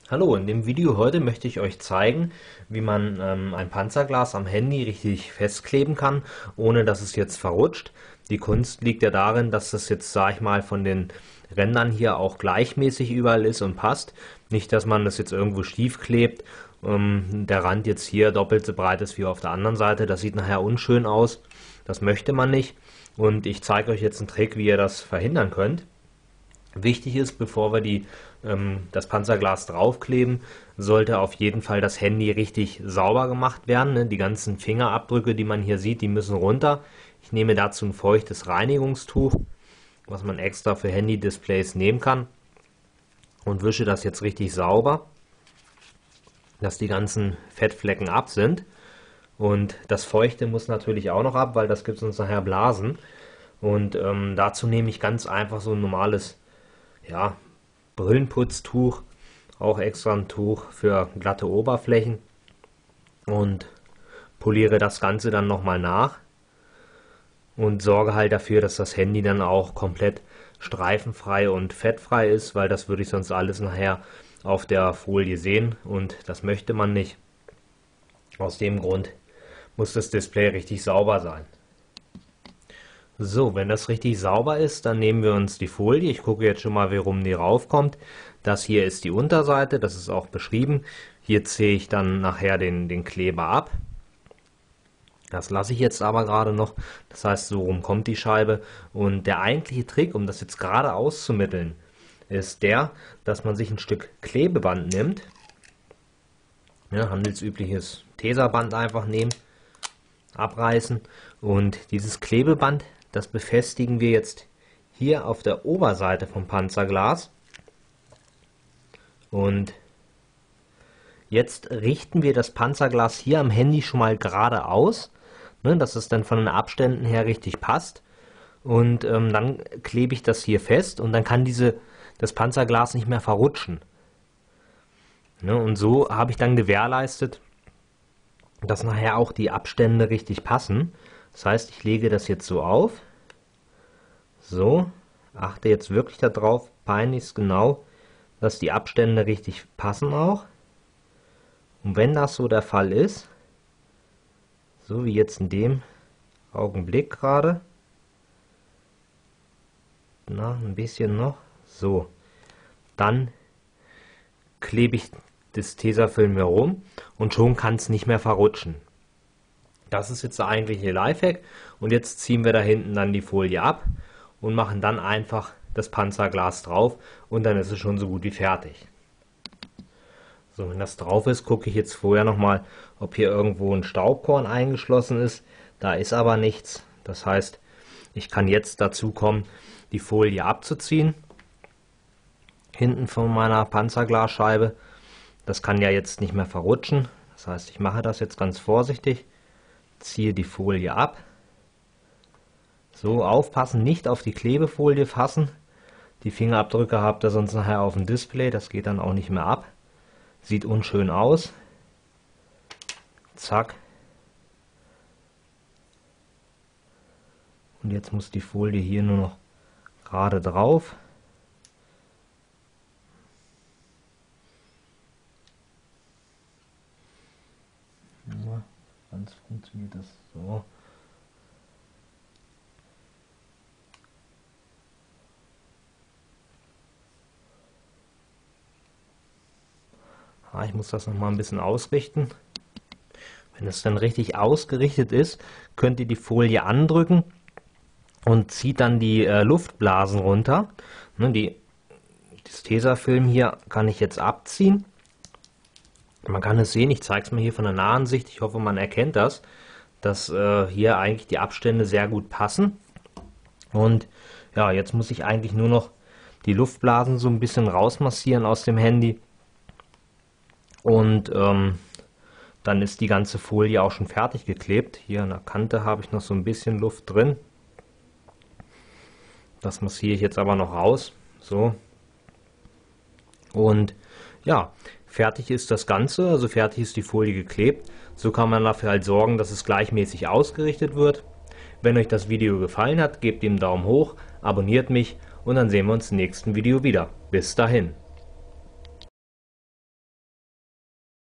Hallo, in dem Video heute möchte ich euch zeigen, wie man ein Panzerglas am Handy richtig festkleben kann, ohne dass es jetzt verrutscht. Die Kunst liegt ja darin, dass das jetzt, sag ich mal, von den Rändern hier auch gleichmäßig überall ist und passt. Nicht, dass man das jetzt irgendwo schief klebt, der Rand jetzt hier doppelt so breit ist wie auf der anderen Seite. Das sieht nachher unschön aus. Das möchte man nicht. Und ich zeige euch jetzt einen Trick, wie ihr das verhindern könnt. Wichtig ist, bevor wir das Panzerglas draufkleben, sollte auf jeden Fall das Handy richtig sauber gemacht werden. Ne? Die ganzen Fingerabdrücke, die man hier sieht, die müssen runter. Ich nehme dazu ein feuchtes Reinigungstuch, was man extra für Handy-Displays nehmen kann, und wische das jetzt richtig sauber, dass die ganzen Fettflecken ab sind. Und das Feuchte muss natürlich auch noch ab, weil das gibt uns nachher Blasen. Und dazu nehme ich ganz einfach so ein normales, ja, Brillenputztuch, auch extra ein Tuch für glatte Oberflächen, und poliere das Ganze dann nochmal nach und sorge halt dafür, dass das Handy dann auch komplett streifenfrei und fettfrei ist, weil das würde ich sonst alles nachher auf der Folie sehen und das möchte man nicht. Aus dem Grund muss das Display richtig sauber sein. So, wenn das richtig sauber ist, dann nehmen wir uns die Folie. Ich gucke jetzt schon mal, wie rum die raufkommt. Das hier ist die Unterseite, das ist auch beschrieben. Hier ziehe ich dann nachher den Kleber ab. Das lasse ich jetzt aber gerade noch. Das heißt, so rum kommt die Scheibe. Und der eigentliche Trick, um das jetzt gerade auszumitteln, ist der, dass man sich ein Stück Klebeband nimmt. Ja, handelsübliches Tesaband einfach nehmen, abreißen, und dieses Klebeband, das befestigen wir jetzt hier auf der Oberseite vom Panzerglas. Und jetzt richten wir das Panzerglas hier am Handy schon mal gerade aus, ne, dass es dann von den Abständen her richtig passt. Und dann klebe ich das hier fest, und dann kann das Panzerglas nicht mehr verrutschen. Ne, und so habe ich dann gewährleistet, dass nachher auch die Abstände richtig passen. Das heißt, ich lege das jetzt so auf. So, achte jetzt wirklich darauf, peinlichst genau, dass die Abstände richtig passen auch. Und wenn das so der Fall ist, so wie jetzt in dem Augenblick gerade, ein bisschen noch, so, dann klebe ich das Tesafilm herum und schon kann es nicht mehr verrutschen. Das ist jetzt der eigentliche Lifehack, und jetzt ziehen wir da hinten dann die Folie ab und machen dann einfach das Panzerglas drauf, und dann ist es schon so gut wie fertig. So, wenn das drauf ist, gucke ich jetzt vorher nochmal, ob hier irgendwo ein Staubkorn eingeschlossen ist. Da ist aber nichts. Das heißt, ich kann jetzt dazu kommen, die Folie abzuziehen, hinten von meiner Panzerglasscheibe. Das kann ja jetzt nicht mehr verrutschen. Das heißt, ich mache das jetzt ganz vorsichtig, ziehe die Folie ab. So, aufpassen, nicht auf die Klebefolie fassen. Die Fingerabdrücke habt ihr sonst nachher auf dem Display, das geht dann auch nicht mehr ab. Sieht unschön aus. Zack. Und jetzt muss die Folie hier nur noch gerade drauf. Ja, sonst funktioniert das so. Ich muss das noch mal ein bisschen ausrichten. Wenn es dann richtig ausgerichtet ist, könnt ihr die Folie andrücken und zieht dann die Luftblasen runter. Ne, das Tesafilm hier kann ich jetzt abziehen. Man kann es sehen, ich zeige es mal hier von der nahen Sicht. Ich hoffe, man erkennt das, dass hier eigentlich die Abstände sehr gut passen. Und ja, jetzt muss ich eigentlich nur noch die Luftblasen so ein bisschen rausmassieren aus dem Handy. Und dann ist die ganze Folie auch schon fertig geklebt. Hier an der Kante habe ich noch so ein bisschen Luft drin. Das massiere ich jetzt aber noch raus. So. Und ja, fertig ist das Ganze, also fertig ist die Folie geklebt. So kann man dafür halt sorgen, dass es gleichmäßig ausgerichtet wird. Wenn euch das Video gefallen hat, gebt ihm einen Daumen hoch, abonniert mich, und dann sehen wir uns im nächsten Video wieder. Bis dahin.